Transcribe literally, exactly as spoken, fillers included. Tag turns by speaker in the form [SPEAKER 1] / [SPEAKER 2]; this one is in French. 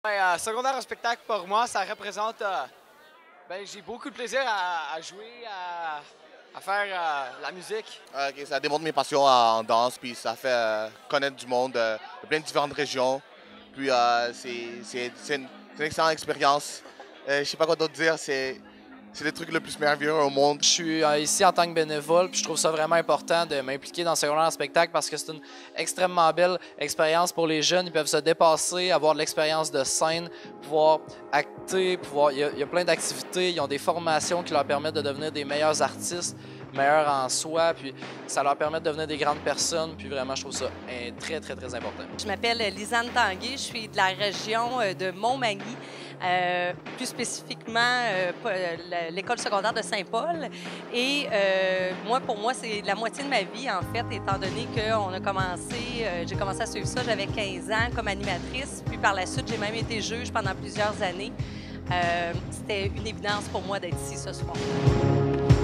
[SPEAKER 1] Ben, euh, secondaire en spectacle, pour moi, ça représente... euh, ben, j'ai beaucoup de plaisir à, à jouer, à, à faire euh, la musique.
[SPEAKER 2] Euh, ok, ça démontre mes passions en danse, puis ça fait euh, connaître du monde euh, de plein de différentes régions. Puis euh, c'est c'est- c'est une, c'est une excellente expérience. Euh, je sais pas quoi d'autre dire, c'est c'est le truc le plus merveilleux au monde.
[SPEAKER 3] Je suis euh, ici en tant que bénévole, puis je trouve ça vraiment important de m'impliquer dans le secondaire en spectacle parce que c'est une extrêmement belle expérience pour les jeunes. Ils peuvent se dépasser, avoir de l'expérience de scène, pouvoir acter, pouvoir. Il y a, il y a plein d'activités, ils ont des formations qui leur permettent de devenir des meilleurs artistes, meilleurs en soi, puis ça leur permet de devenir des grandes personnes, puis vraiment, je trouve ça euh, très, très, très important.
[SPEAKER 4] Je m'appelle Lisanne Tanguay, je suis de la région euh, de Montmagny, euh, plus spécifiquement euh, l'école secondaire de Saint-Paul. Et euh, moi, pour moi, c'est la moitié de ma vie, en fait, étant donné qu'on a commencé, euh, j'ai commencé à suivre ça, j'avais quinze ans comme animatrice, puis par la suite, j'ai même été juge pendant plusieurs années. Euh, C'était une évidence pour moi d'être ici ce soir.